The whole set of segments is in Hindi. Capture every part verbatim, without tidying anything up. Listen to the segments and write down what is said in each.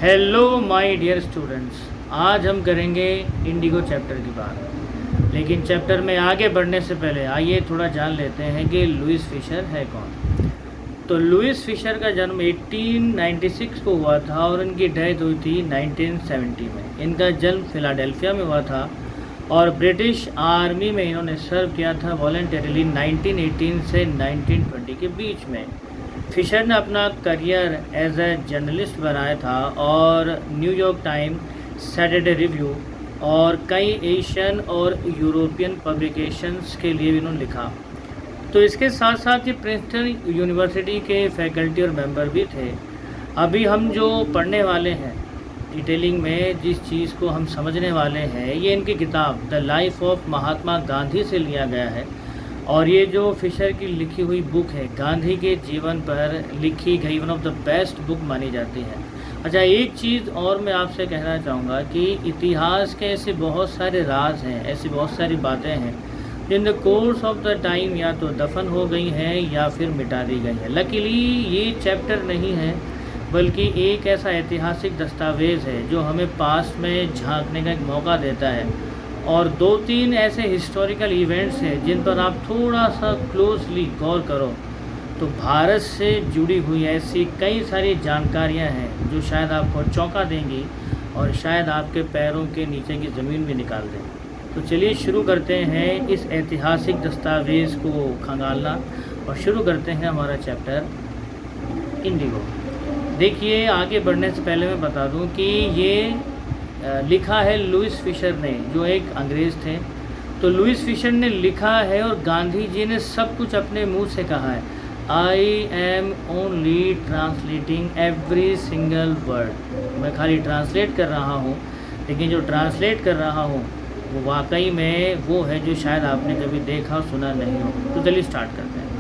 हेलो माय डियर स्टूडेंट्स, आज हम करेंगे इंडिगो चैप्टर की बात। लेकिन चैप्टर में आगे बढ़ने से पहले आइए थोड़ा जान लेते हैं कि लुईस फिशर है कौन। तो लुईस फिशर का जन्म अठारह सौ छियानवे को हुआ था और इनकी डेथ हुई थी उन्नीस सौ सत्तर में। इनका जन्म फिलाडेल्फिया में हुआ था और ब्रिटिश आर्मी में इन्होंने सर्व किया था वॉलंटरीली उन्नीस सौ अठारह से उन्नीस सौ बीस के बीच में। फिशर ने अपना करियर एज ए जर्नलिस्ट बनाया था और न्यूयॉर्क टाइम, सैटरडे रिव्यू और कई एशियन और यूरोपियन पब्लिकेशंस के लिए भी इन्होंने लिखा। तो इसके साथ साथ ये प्रिंसटन यूनिवर्सिटी के फैकल्टी और मेंबर भी थे। अभी हम जो पढ़ने वाले हैं डिटेलिंग में, जिस चीज़ को हम समझने वाले हैं, ये इनकी किताब the life of Mahatma Gandhi से लिया गया है। और ये जो फिशर की लिखी हुई बुक है, गांधी के जीवन पर लिखी गई one of the best book मानी जाती है। अच्छा, एक चीज़ और मैं आपसे कहना चाहूँगा कि इतिहास के ऐसे बहुत सारे राज हैं, ऐसी बहुत सारी बातें हैं जो in the course of the time या तो दफन हो गई हैं या फिर मिटा दी गई हैं। लकीली ये चैप्टर नहीं है, बल्कि एक ऐसा ऐतिहासिक दस्तावेज़ है जो हमें पास्ट में झांकने का एक मौका देता है और दो तीन ऐसे हिस्टोरिकल इवेंट्स हैं जिन पर आप थोड़ा सा क्लोजली गौर करो तो भारत से जुड़ी हुई ऐसी कई सारी जानकारियां हैं जो शायद आपको चौंका देंगी और शायद आपके पैरों के नीचे की ज़मीन भी निकाल दें। तो चलिए शुरू करते हैं इस ऐतिहासिक दस्तावेज़ को खंगालना और शुरू करते हैं हमारा चैप्टर इंडिगो। देखिए, आगे बढ़ने से पहले मैं बता दूं कि ये लिखा है लुईस फिशर ने, जो एक अंग्रेज़ थे। तो लुईस फिशर ने लिखा है और गांधी जी ने सब कुछ अपने मुंह से कहा है। I am only translating every single word. मैं खाली ट्रांसलेट कर रहा हूँ, लेकिन जो ट्रांसलेट कर रहा हूँ वो वाकई में वो है जो शायद आपने कभी देखा सुना नहीं हो। तो चलिए स्टार्ट करते हैं।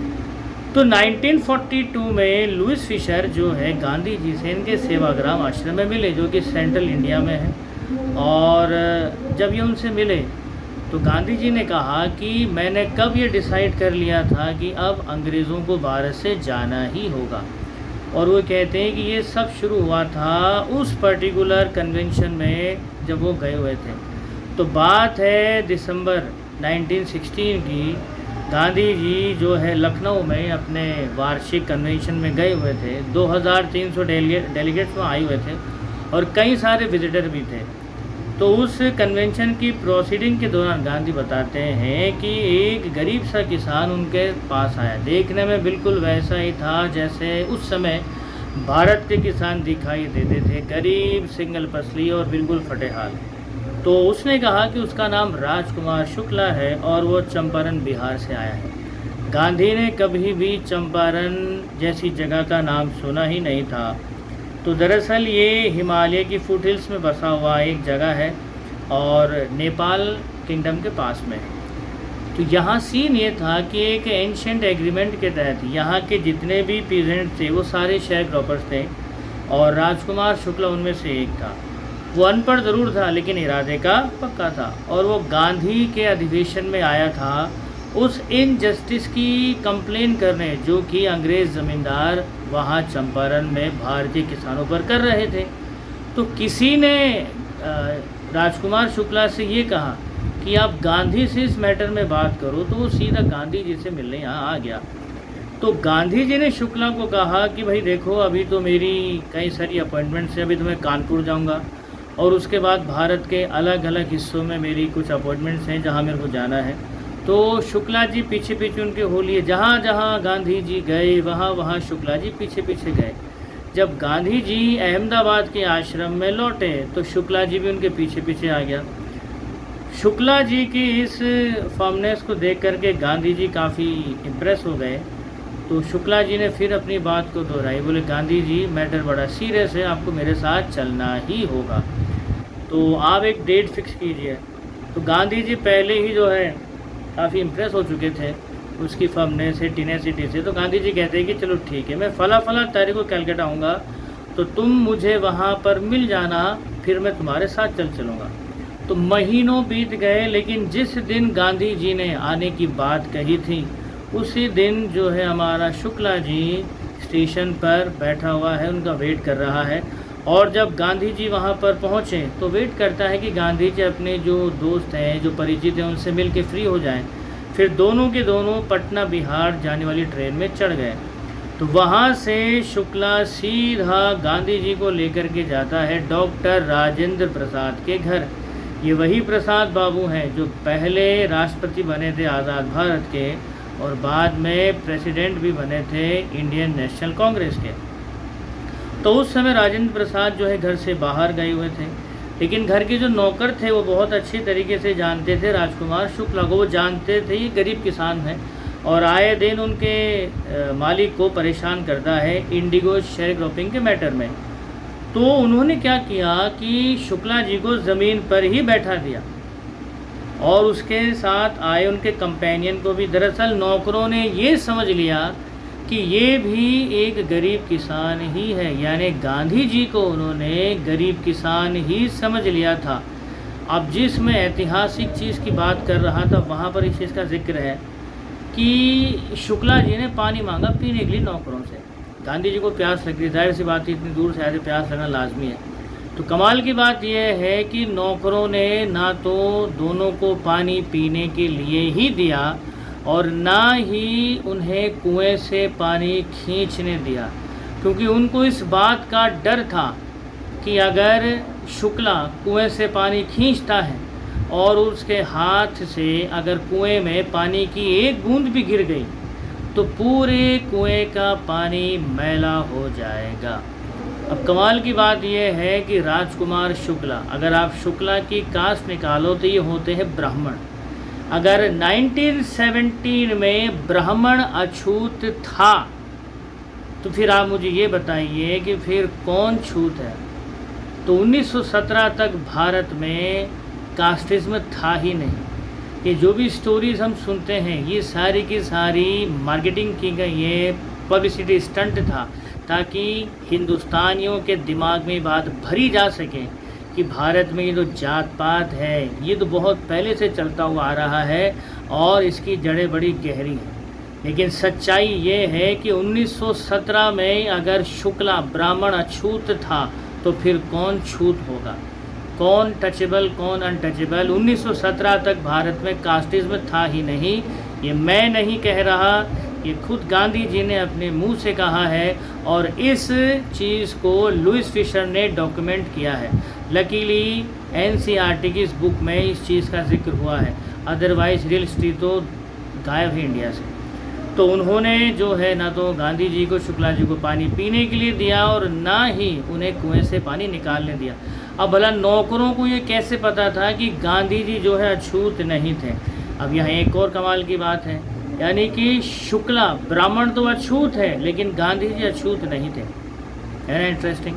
तो उन्नीस सौ बयालीस में लुईस फिशर जो है गांधी जी से इनके सेवाग्राम आश्रम में मिले, जो कि सेंट्रल इंडिया में है। और जब ये उनसे मिले तो गांधी जी ने कहा कि मैंने कब ये डिसाइड कर लिया था कि अब अंग्रेज़ों को भारत से जाना ही होगा। और वो कहते हैं कि ये सब शुरू हुआ था उस पर्टिकुलर कन्वेंशन में जब वो गए हुए थे। तो बात है दिसंबर उन्नीस सौ सोलह की। गांधी जी जो है लखनऊ में अपने वार्षिक कन्वेंशन में गए हुए थे। दो हज़ार तीन सौ डेलीगेट्स वहाँ आए हुए थे और कई सारे विजिटर भी थे। तो उस कन्वेंशन की प्रोसीडिंग के दौरान गांधी बताते हैं कि एक गरीब सा किसान उनके पास आया। देखने में बिल्कुल वैसा ही था जैसे उस समय भारत के किसान दिखाई देते थे, गरीब, सिंगल पसली और बिल्कुल फटे हाल। तो उसने कहा कि उसका नाम राजकुमार शुक्ला है और वो चंपारण बिहार से आया है। गांधी ने कभी भी चंपारण जैसी जगह का नाम सुना ही नहीं था। तो दरअसल ये हिमालय की फुटहिल्स में बसा हुआ एक जगह है और नेपाल किंगडम के पास में है। तो यहाँ सीन ये था कि एक एंशिएंट एग्रीमेंट के तहत यहाँ के जितने भी पीजेंट थे वो सारे शेयर क्रॉपर्स थे और राजकुमार शुक्ला उनमें से एक था। वो अनपढ़ ज़रूर था लेकिन इरादे का पक्का था और वो गांधी के अधिवेशन में आया था उस इनजस्टिस की कंप्लेन करने जो कि अंग्रेज़ ज़मींदार वहाँ चंपारण में भारतीय किसानों पर कर रहे थे। तो किसी ने राजकुमार शुक्ला से ये कहा कि आप गांधी से इस मैटर में बात करो, तो वो सीधा गांधी जी से मिलने यहाँ आ गया। तो गांधी जी ने शुक्ला को कहा कि भाई देखो, अभी तो मेरी कई सारी अपॉइंटमेंट्स हैं, अभी तो मैं कानपुर जाऊँगा और उसके बाद भारत के अलग अलग हिस्सों में मेरी कुछ अपॉइंटमेंट्स हैं जहां मेरे को जाना है। तो शुक्ला जी पीछे पीछे उनके हो लिए, जहां जहां गांधी जी गए वहां वहां शुक्ला जी पीछे पीछे गए। जब गांधी जी अहमदाबाद के आश्रम में लौटे तो शुक्ला जी भी उनके पीछे पीछे आ गया। शुक्ला जी की इस फॉर्मनेस को देख करके गांधी जी काफ़ी इम्प्रेस हो गए। तो शुक्ला जी ने फिर अपनी बात को दोहराई, बोले गांधी जी मैटर बड़ा सीरियस है, आपको मेरे साथ चलना ही होगा, तो आप एक डेट फिक्स कीजिए। तो गांधी जी पहले ही जो है काफ़ी इम्प्रेस हो चुके थे उसकी फर्मनेस से, टीनेसिटी से। तो गांधी जी कहते हैं कि चलो ठीक है, मैं फला फला तारीख को कैलकाटा आऊँगा, तो तुम मुझे वहाँ पर मिल जाना, फिर मैं तुम्हारे साथ चल चलूँगा। तो महीनों बीत गए, लेकिन जिस दिन गांधी जी ने आने की बात कही थी उसी दिन जो है हमारा शुक्ला जी स्टेशन पर बैठा हुआ है, उनका वेट कर रहा है और जब गांधी जी वहाँ पर पहुँचे तो वेट करता है कि गांधी जी अपने जो दोस्त हैं, जो परिचित हैं, उनसे मिल के फ्री हो जाएं। फिर दोनों के दोनों पटना बिहार जाने वाली ट्रेन में चढ़ गए। तो वहाँ से शुक्ला सीधा गांधी जी को लेकर के जाता है डॉक्टर राजेंद्र प्रसाद के घर। ये वही प्रसाद बाबू हैं जो पहले राष्ट्रपति बने थे आज़ाद भारत के और बाद में प्रेसिडेंट भी बने थे इंडियन नेशनल कांग्रेस के। तो उस समय राजेंद्र प्रसाद जो है घर से बाहर गए हुए थे, लेकिन घर के जो नौकर थे वो बहुत अच्छी तरीके से जानते थे राजकुमार शुक्ला को। वो जानते थे ये गरीब किसान हैं और आए दिन उनके मालिक को परेशान करता है इंडिगो शेयर क्रॉपिंग के मैटर में। तो उन्होंने क्या किया कि शुक्ला जी को ज़मीन पर ही बैठा दिया और उसके साथ आए उनके कंपेनियन को भी। दरअसल नौकरों ने ये समझ लिया कि ये भी एक गरीब किसान ही है, यानी गांधी जी को उन्होंने गरीब किसान ही समझ लिया था। अब जिस मैं ऐतिहासिक चीज़ की बात कर रहा था वहाँ पर इस चीज़ का जिक्र है कि शुक्ला जी ने पानी मांगा पीने के लिए नौकरों से। गांधी जी को प्यास लग रही, जाहिर सी बात है, इतनी दूर से आए प्यास लगना लाजमी है। तो कमाल की बात यह है कि नौकरों ने ना तो दोनों को पानी पीने के लिए ही दिया और ना ही उन्हें कुएं से पानी खींचने दिया, क्योंकि उनको इस बात का डर था कि अगर शुक्ला कुएं से पानी खींचता है और उसके हाथ से अगर कुएं में पानी की एक बूंद भी गिर गई तो पूरे कुएं का पानी मैला हो जाएगा। अब कमाल की बात यह है कि राजकुमार शुक्ला, अगर आप शुक्ला की कास्ट निकालो तो ये होते हैं ब्राह्मण। अगर उन्नीस सौ सत्रह में ब्राह्मण अछूत था तो फिर आप मुझे ये बताइए कि फिर कौन छूत है। तो उन्नीस सौ सत्रह तक भारत में कास्टिज्म था ही नहीं। ये जो भी स्टोरीज़ हम सुनते हैं ये सारी की सारी मार्केटिंग की गई, ये पब्लिसिटी स्टंट था ताकि हिंदुस्तानियों के दिमाग में बात भरी जा सके कि भारत में ये जो जात पात है ये तो बहुत पहले से चलता हुआ आ रहा है और इसकी जड़ें बड़ी गहरी हैं। लेकिन सच्चाई ये है कि उन्नीस सौ सत्रह में अगर शुक्ला ब्राह्मण अछूत था तो फिर कौन छूत होगा, कौन टचेबल कौन अनटचेबल। उन्नीस सौ सत्रह तक भारत में कास्टिज्म था ही नहीं। ये मैं नहीं कह रहा, ये खुद गांधी जी ने अपने मुंह से कहा है और इस चीज़ को लुईस फिशर ने डॉक्यूमेंट किया है। लकीली एनसीईआरटी की इस बुक में इस चीज़ का जिक्र हुआ है, अदरवाइज़ रियल हिस्ट्री तो गायब है इंडिया से। तो उन्होंने जो है ना तो गांधी जी को शुक्ला जी को पानी पीने के लिए दिया और ना ही उन्हें कुएं से पानी निकालने दिया। अब भला नौकरों को ये कैसे पता था कि गांधी जी जो है अछूत नहीं थे। अब यहाँ एक और कमाल की बात है, यानी कि शुक्ला ब्राह्मण तो अछूत है लेकिन गांधी जी अछूत नहीं थे। है ना इंटरेस्टिंग।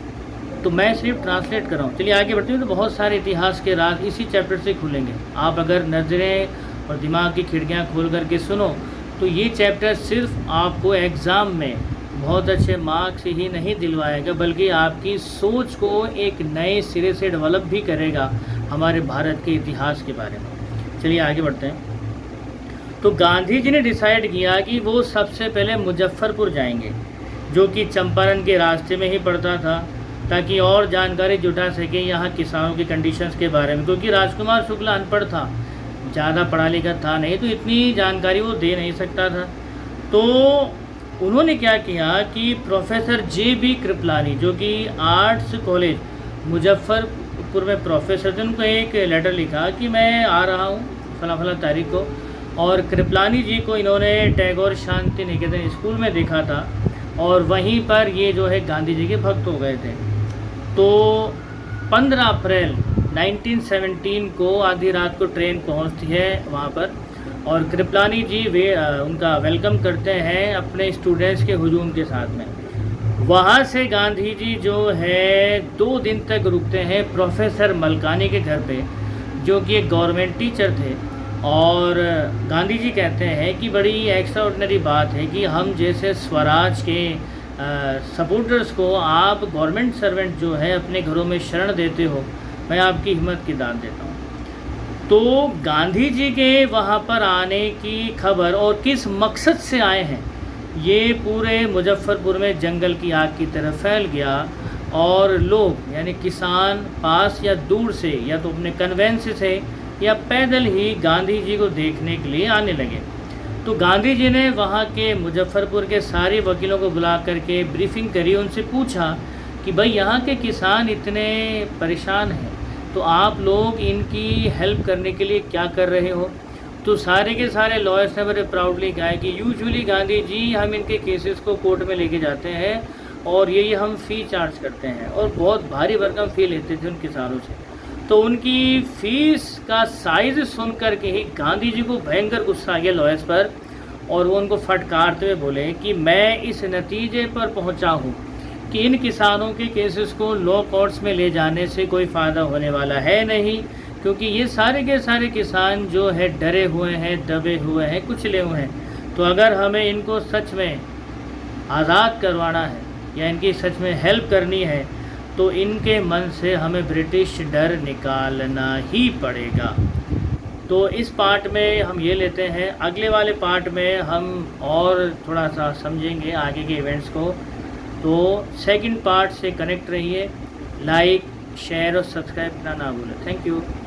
तो मैं सिर्फ ट्रांसलेट कर रहा हूँ। चलिए आगे बढ़ते हैं। तो बहुत सारे इतिहास के राज इसी चैप्टर से खुलेंगे। आप अगर नज़रें और दिमाग की खिड़कियाँ खोल करके सुनो तो ये चैप्टर सिर्फ आपको एग्ज़ाम में बहुत अच्छे मार्क्स ही नहीं दिलवाएगा बल्कि आपकी सोच को एक नए सिरे से डेवलप भी करेगा हमारे भारत के इतिहास के बारे में। चलिए आगे बढ़ते हैं। तो गांधी जी ने डिसाइड किया कि वो सबसे पहले मुजफ्फरपुर जाएंगे, जो कि चंपारण के रास्ते में ही पड़ता था, ताकि और जानकारी जुटा सकें यहाँ किसानों की कंडीशंस के बारे में, क्योंकि राजकुमार शुक्ला अनपढ़ था, ज़्यादा पढ़ा लिखा था नहीं, तो इतनी जानकारी वो दे नहीं सकता था। तो उन्होंने क्या किया कि प्रोफेसर जे बी कृपलानी, जो कि आर्ट्स कॉलेज मुजफ्फरपुर में प्रोफेसर थे, उनको एक लेटर लिखा कि मैं आ रहा हूँ फला फला तारीख को। और कृपलानी जी को इन्होंने टैगोर शांति निकेतन स्कूल में देखा था और वहीं पर ये जो है गांधी जी के भक्त हो गए थे। तो पंद्रह अप्रैल उन्नीस सौ सत्रह को आधी रात को ट्रेन पहुंचती है वहां पर और कृपलानी जी वे उनका वेलकम करते हैं अपने स्टूडेंट्स के हुजूम के साथ में। वहां से गांधी जी जो है दो दिन तक रुकते हैं प्रोफेसर मलकानी के घर पे, जो कि एक गवर्नमेंट टीचर थे। और गांधी जी कहते हैं कि बड़ी एक्स्ट्राऑर्डिनरी बात है कि हम जैसे स्वराज के सपोर्टर्स को आप गवर्नमेंट सर्वेंट जो है अपने घरों में शरण देते हो, मैं आपकी हिम्मत की दाद देता हूँ। तो गांधी जी के वहाँ पर आने की खबर और किस मकसद से आए हैं ये पूरे मुजफ्फरपुर में जंगल की आग की तरह फैल गया। और लोग यानी किसान पास या दूर से या तो अपने कन्वेंस से या पैदल ही गांधी जी को देखने के लिए आने लगे। तो गांधी जी ने वहाँ के मुजफ्फरपुर के सारे वकीलों को बुला करके ब्रीफिंग करी, उनसे पूछा कि भाई यहाँ के किसान इतने परेशान हैं तो आप लोग इनकी हेल्प करने के लिए क्या कर रहे हो। तो सारे के सारे लॉयर्स ने बड़े प्राउडली कहा कि यूजुअली गांधी जी हम इनके केसेस को कोर्ट में लेके जाते हैं और यही हम फ़ी चार्ज करते हैं, और बहुत भारी भरकम फ़ी लेते थे उन किसानों से। तो उनकी फ़ीस का साइज़ सुन कर के ही गांधी जी को भयंकर गुस्सा आ गया लॉयर्स पर, और वो उनको फटकारते हुए बोले कि मैं इस नतीजे पर पहुंचा हूं कि इन किसानों के केसेस को लॉ कोर्ट्स में ले जाने से कोई फ़ायदा होने वाला है नहीं, क्योंकि ये सारे के सारे किसान जो है डरे हुए हैं, दबे हुए हैं, कुचले हुए हैं। तो अगर हमें इनको सच में आज़ाद करवाना है या इनकी सच में हेल्प करनी है तो इनके मन से हमें ब्रिटिश डर निकालना ही पड़ेगा। तो इस पार्ट में हम ये लेते हैं, अगले वाले पार्ट में हम और थोड़ा सा समझेंगे आगे के इवेंट्स को। तो सेकंड पार्ट से कनेक्ट रहिए, लाइक शेयर और सब्सक्राइब करना ना भूलें। Thank you.